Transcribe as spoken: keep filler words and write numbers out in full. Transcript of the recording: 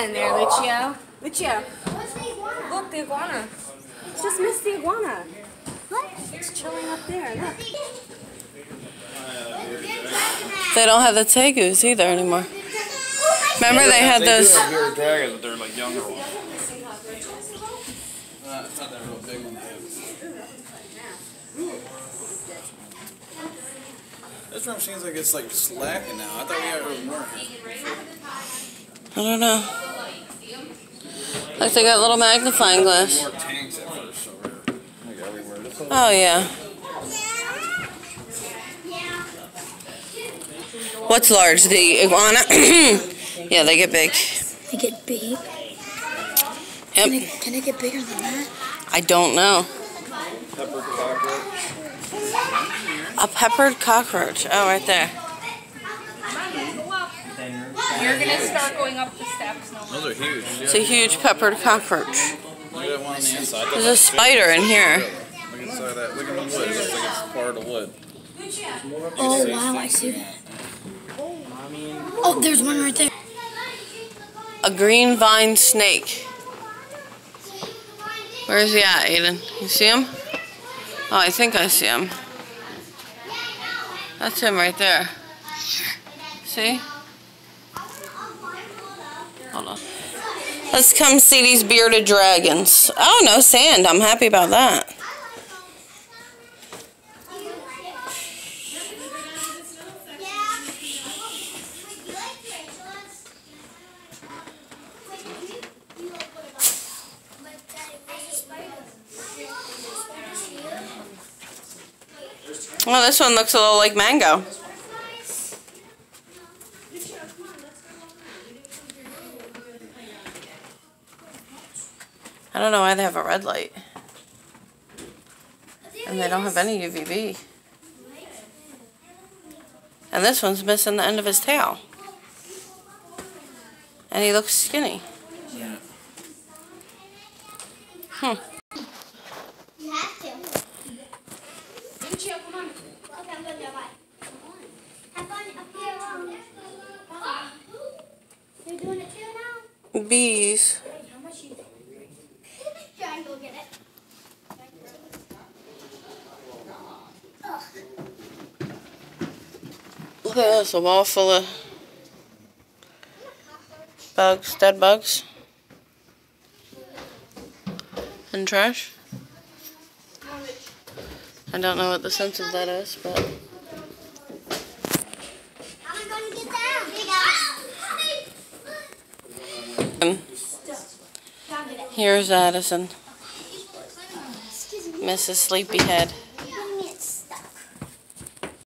iguana in there, Lucio. Lucio. What's the iguana? Look, the iguana. Just missed the iguana. What? It's chilling up there. Look. They don't have the tegus either anymore. Remember they had those. They do have bearded dragons, but they're like younger ones. Uh, it's not that real big one. This room seems like it's like slacking now. I thought we had more. I don't know. Like they got little magnifying glass. More tanks at first over here. Like everywhere. Oh yeah. What's large? The iguana? Yeah, they get big. They get big? Yep. Can it, can it get bigger than that? I don't know. Peppered cockroach. A peppered cockroach. Oh, right there. You're going to start going up the steps now. Those are huge. It's a huge peppered cockroach. Look at that one on the inside. There's a spider in here. Look inside that. Look at the wood. It looks like it's part of wood. Oh, wow, I see that. Oh, there's one right there. A green vine snake. Where is he at, Aiden? You see him? Oh, I think I see him. That's him right there. See? Hold on. Let's come see these bearded dragons. Oh, no sand. I'm happy about that. Well, this one looks a little like mango. I don't know why they have a red light. And they don't have any U V B. And this one's missing the end of his tail. And he looks skinny. Yeah. Hmm. You have to. Lucio, come on. Okay, I'm going to go. Have fun up here. You're doing it too now? Bees. How much you think? Try and go get it. Look at this, a wall full of bugs, dead bugs. And trash. I don't know what the sense of that is, but... I'm going to get down. Um, here's Addison. Missus Sleepyhead.